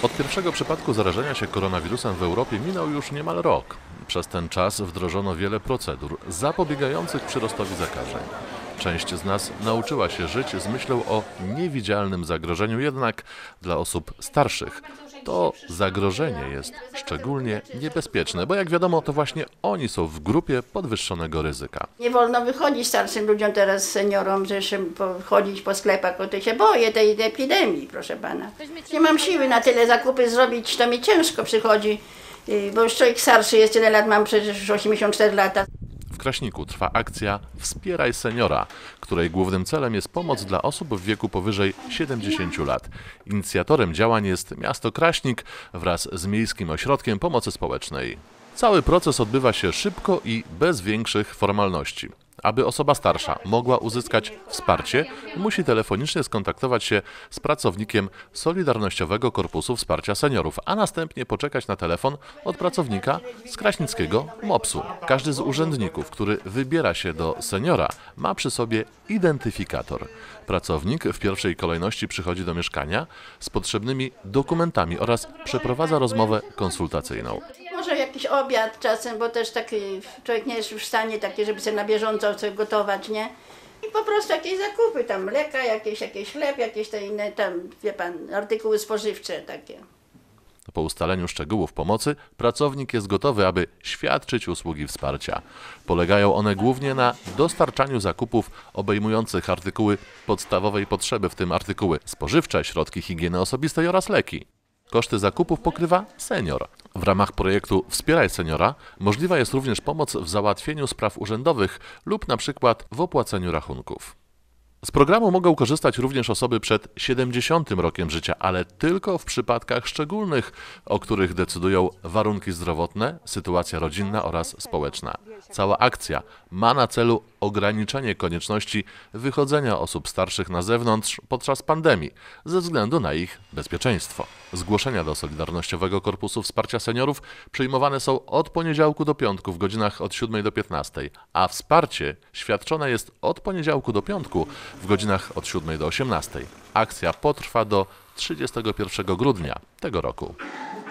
Od pierwszego przypadku zarażenia się koronawirusem w Europie minął już niemal rok. Przez ten czas wdrożono wiele procedur zapobiegających przyrostowi zakażeń. Część z nas nauczyła się żyć z myślą o niewidzialnym zagrożeniu, jednak dla osób starszych to zagrożenie jest szczególnie niebezpieczne, bo jak wiadomo, to właśnie oni są w grupie podwyższonego ryzyka. Nie wolno wychodzić starszym ludziom teraz, seniorom, że się chodzić po sklepach, bo to się boję tej epidemii, proszę pana. Nie mam siły na tyle zakupy zrobić, to mi ciężko przychodzi, bo już człowiek starszy jest, tyle lat mam, przecież już 84 lata. W Kraśniku trwa akcja Wspieraj Seniora, której głównym celem jest pomoc dla osób w wieku powyżej 70 lat. Inicjatorem działań jest miasto Kraśnik wraz z Miejskim Ośrodkiem Pomocy Społecznej. Cały proces odbywa się szybko i bez większych formalności. Aby osoba starsza mogła uzyskać wsparcie, musi telefonicznie skontaktować się z pracownikiem Solidarnościowego Korpusu Wsparcia Seniorów, a następnie poczekać na telefon od pracownika z kraśnickiego MOPS-u. Każdy z urzędników, który wybiera się do seniora, ma przy sobie identyfikator. Pracownik w pierwszej kolejności przychodzi do mieszkania z potrzebnymi dokumentami oraz przeprowadza rozmowę konsultacyjną. Może jakiś obiad czasem, bo też taki człowiek nie jest już w stanie takie, żeby sobie na bieżąco coś gotować, nie? I po prostu jakieś zakupy, tam mleka, jakiś chleb, jakieś te inne tam, wie pan, artykuły spożywcze takie. Po ustaleniu szczegółów pomocy pracownik jest gotowy, aby świadczyć usługi wsparcia. Polegają one głównie na dostarczaniu zakupów obejmujących artykuły podstawowej potrzeby, w tym artykuły spożywcze, środki higieny osobistej oraz leki. Koszty zakupów pokrywa senior. W ramach projektu Wspieraj Seniora możliwa jest również pomoc w załatwieniu spraw urzędowych lub na przykład w opłaceniu rachunków. Z programu mogą korzystać również osoby przed 70 rokiem życia, ale tylko w przypadkach szczególnych, o których decydują warunki zdrowotne, sytuacja rodzinna oraz społeczna. Cała akcja ma na celu ograniczenie konieczności wychodzenia osób starszych na zewnątrz podczas pandemii ze względu na ich bezpieczeństwo. Zgłoszenia do Solidarnościowego Korpusu Wsparcia Seniorów przyjmowane są od poniedziałku do piątku w godzinach od 7 do 15, a wsparcie świadczone jest od poniedziałku do piątku w godzinach od 7 do 18. Akcja potrwa do 31 grudnia tego roku.